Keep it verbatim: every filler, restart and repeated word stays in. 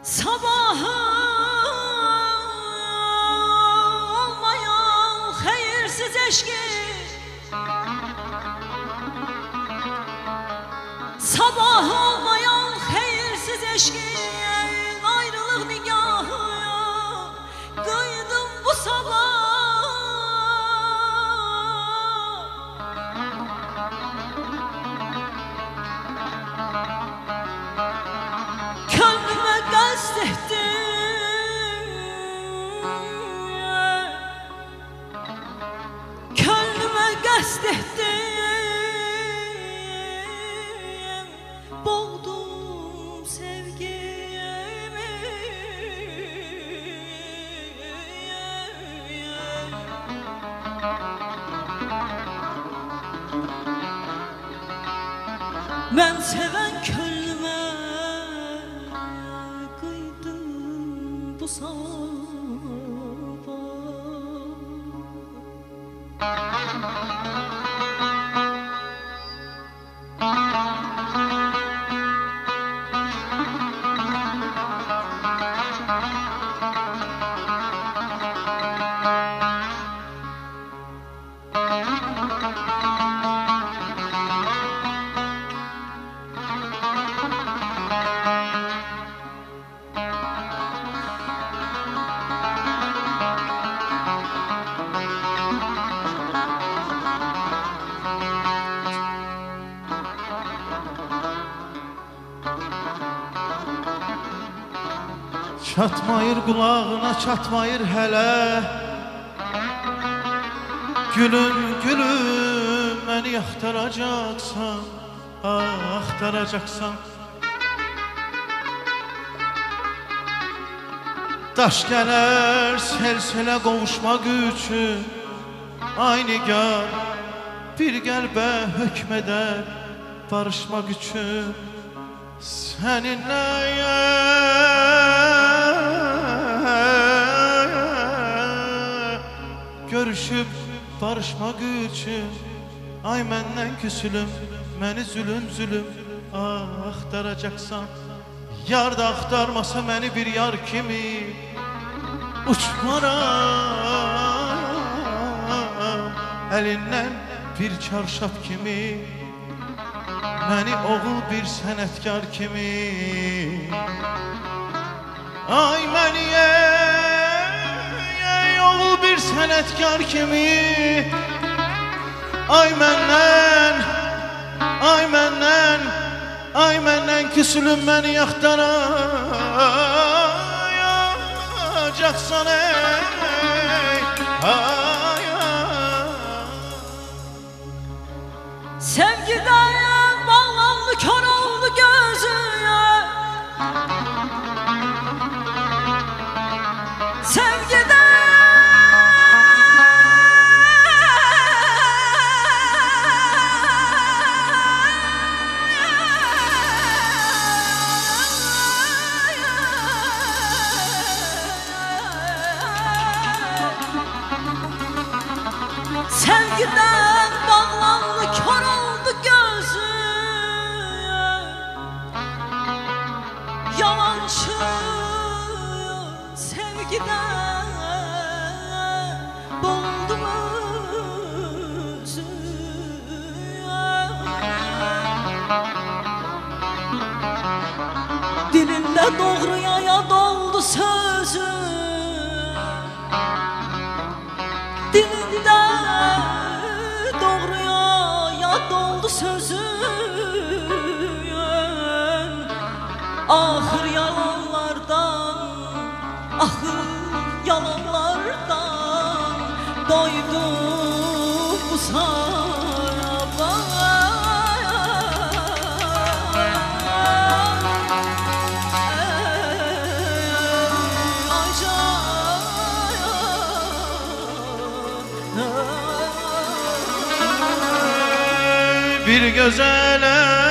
Sabahı olmayan hayırsız eşki, sabahı olmayan hayırsız eşki, ayrılık nigahı kıydım bu sabah. Könlüme kastettim, könlüme kastettim, boğdum sevgimi. Ben seven könlüme kıydım bu sabah. Çatmayır qulağına, çatmayır hələ. Gülüm, gülüm, məni axtaracaqsan, axtaracaqsan. Daş gələr sel-selə qovuşmaq üçün, ay nigar, bir qəlbə hökm edər barışmaq üçün. Səninlə görüşüb barışmaq üçün, ay məndən küsülüm, məni zülüm-zülüm axtaracaqsan. Yar da axtarmasa məni bir yar kimi uçmaram, əlindən bir çarşaf kimi, məni oğul bir sənətkar kimi. Ay məni ey oğul bir sənətkar kimi, ay məndən, ay məndən, ay məndən küsülüm məni axtaracaqsan ey, ay, Sevgiden bağlandı, kör oldu gözüne. Sevgiden Sevgiden bağlandı, kör oldu gözü. Yalancı sevgiden boğuldum özü. Dilinde doğruya ya doldu sözü, dilinde doğruya ya doldu sözün. Ahır yalanlardan, ahır yalanlardan doydum bu saraba. bir gözələ